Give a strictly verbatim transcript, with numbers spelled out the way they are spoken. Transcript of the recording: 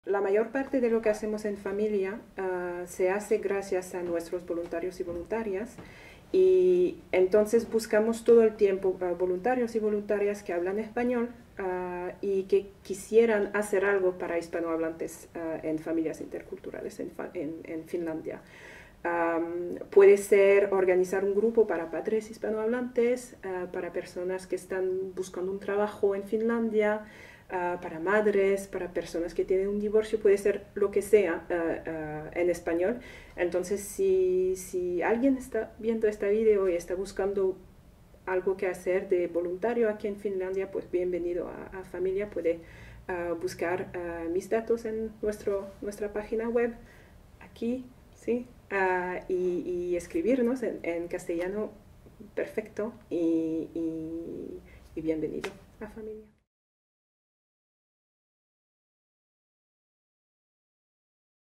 La mayor parte de lo que hacemos en familia uh, se hace gracias a nuestros voluntarios y voluntarias, y entonces buscamos todo el tiempo uh, voluntarios y voluntarias que hablan español uh, y que quisieran hacer algo para hispanohablantes uh, en familias interculturales en, en, en Finlandia. Um, puede ser organizar un grupo para padres hispanohablantes, uh, para personas que están buscando un trabajo en Finlandia, Uh, para madres, para personas que tienen un divorcio, puede ser lo que sea uh, uh, en español. Entonces, si, si alguien está viendo este video y está buscando algo que hacer de voluntario aquí en Finlandia, pues bienvenido a, a Familia. Puede uh, buscar uh, mis datos en nuestro, nuestra página web, aquí, ¿sí? Uh, y, y escribirnos en, en castellano perfecto, y, y, y bienvenido a Familia.